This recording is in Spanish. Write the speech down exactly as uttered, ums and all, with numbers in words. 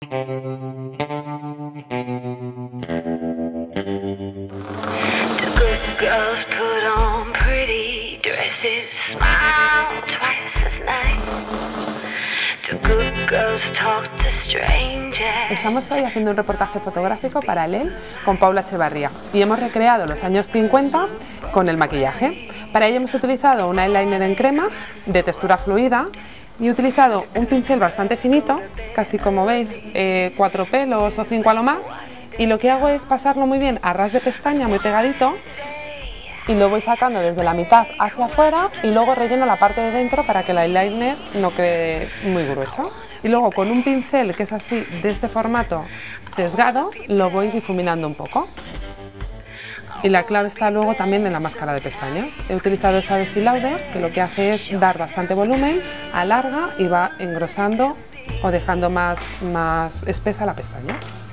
Girls put on pretty dresses, smile twice as nice. The good girls talk to strangers. Estamos hoy haciendo un reportaje fotográfico para L E L con Paula Echevarría y hemos recreado los años cincuenta con el maquillaje. Para ello hemos utilizado un eyeliner en crema de textura fluida y he utilizado un pincel bastante finito, casi como veis, eh, cuatro pelos o cinco a lo más, y lo que hago es pasarlo muy bien a ras de pestaña, muy pegadito, y lo voy sacando desde la mitad hacia afuera y luego relleno la parte de dentro para que el eyeliner no quede muy grueso. Y luego con un pincel que es así, de este formato sesgado, lo voy difuminando un poco. Y la clave está luego también en la máscara de pestañas. He utilizado esta de Estée Lauder, que lo que hace es dar bastante volumen, alarga y va engrosando o dejando más, más espesa la pestaña.